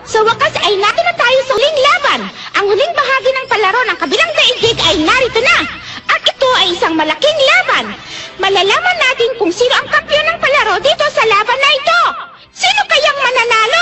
Sa wakas ay nato na tayo sa huling laban. Ang huling bahagi ng palaro ng kabilang daigdig ay narito na. At ito ay isang malaking laban. Malalaman natin kung sino ang kampiyon ng palaro dito sa laban na ito. Sino kayang mananalo?